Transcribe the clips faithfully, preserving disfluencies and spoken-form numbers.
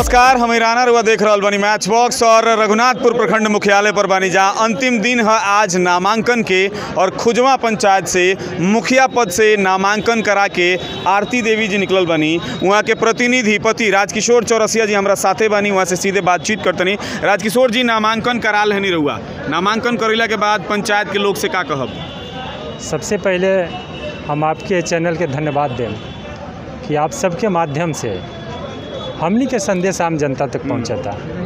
नमस्कार, हम राना रुआ देख रहा बानी मैच बॉक्स और रघुनाथपुर प्रखंड मुख्यालय पर बानी, जहाँ अंतिम दिन है आज नामांकन के। और खुजवा पंचायत से मुखिया पद से नामांकन करा के आरती देवी जी निकलल बानी। वहाँ के प्रतिनिधि पति राजकिशोर चौरसिया जी हमारा साथे बानी, वहाँ से सीधे बातचीत करतनी। राजकिशोर जी, नामांकन करा लेनी रहुआ, नामांकन करेला के बाद पंचायत के लोग से का कहब? सबसे पहले हम आपके चैनल के धन्यवाद दें कि आप सबके माध्यम से हमनी के संदेश आम जनता तक पहुंचता।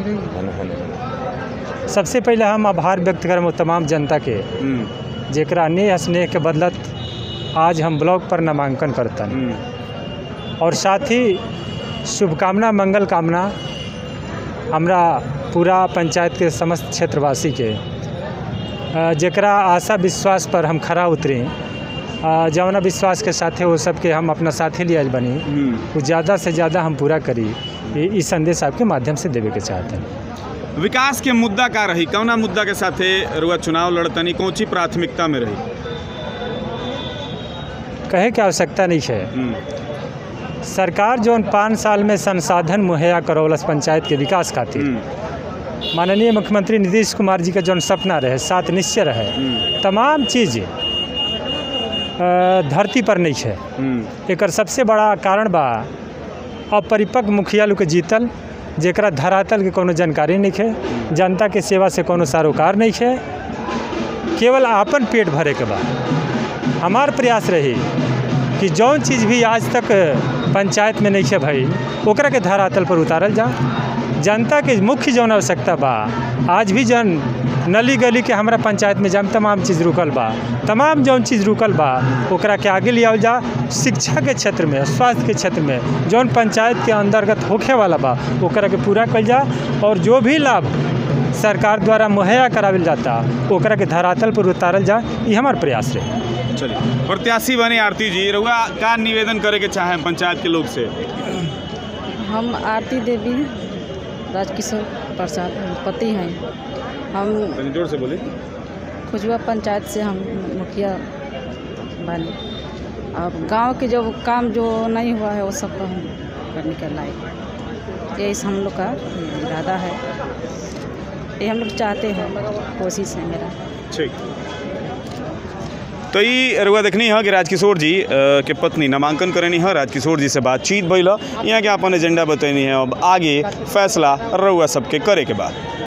सबसे पहले हम आभार व्यक्त करम तमाम जनता के जेकरा नेह स्नेह के बदलत आज हम ब्लॉक पर नामांकन करता। और साथ ही शुभकामना मंगल कामना हमरा पूरा पंचायत के समस्त क्षेत्रवासी के, जेकरा आशा विश्वास पर हम खरा उतरी, जौना विश्वास के साथे वो सबके हम अपना साथे लिया बनी, वो ज़्यादा से ज़्यादा हम पूरा करी। ये संदेश आपके माध्यम से देवे के चाहते हैं। विकास के मुद्दा का रही, कौना मुद्दा के साथे रुआ चुनाव लड़तनी, कौन सी प्राथमिकता में रही? कहे की आवश्यकता नहीं है। सरकार जो पाँच साल में संसाधन मुहैया करौलस पंचायत के विकास खातिर, माननीय मुख्यमंत्री नीतीश कुमार जी का जो सपना रहे, साथ निश्चय रहे, तमाम चीज़ धरती पर नहीं है। एक सबसे बड़ा कारण बा अपरिपक्व मुखिया लोग के जीतल, जेकरा धरातल के कोनो जानकारी नहीं है, जनता के सेवा से कोनो सारोकार नहीं है, केवल आपन पेट भरे के बा। हमार प्रयास रही कि जौन चीज़ भी आज तक पंचायत में नहीं है भाई, ओकरा के धरातल पर उतारल जा। जनता के मुख्य जौन आवश्यकता बा, आज भी जन नली गली के हमारा पंचायत में जम तमाम चीज़ रुकल बा, तमाम जौन चीज़ रुकल बा ओकरा के आगे लियाल जा। शिक्षा के क्षेत्र में, स्वास्थ्य के क्षेत्र में जौन पंचायत के अंतर्गत होखे वाला बा ओकरा के पूरा कल जा। और जो भी लाभ सरकार द्वारा मुहैया करावल जाता ओकरा के धरातल पर उतारल जा, ये हमार प्रयास रहे। चलिए, प्रत्याशी बने आरती जी, रहुआ का निवेदन करे के चाहें पंचायत के लोग से? हम आरती देवी राजकिशोर प्रसाद पति हैं। हम जोर से बोले। खुजवा पंचायत से हम मुखिया बने, और गांव के जो काम जो नहीं हुआ है वो सब हम करने का लायक, यही हम लोग का इरादा है, ये हम लोग चाहते हैं, कोशिश है मेरा। ठीक, तो ये रुआ देखनी है कि राजकिशोर जी के पत्नी नामांकन करनी है, राजकिशोर जी से बातचीत भइल, यहाँ के अपन एजेंडा बतैनी है। अब आगे फैसला रुआ सबके करे के बाद।